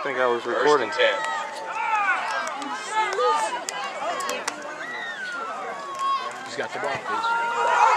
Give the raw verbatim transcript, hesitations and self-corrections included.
think I was recording. First and ten. He's got the ball, please.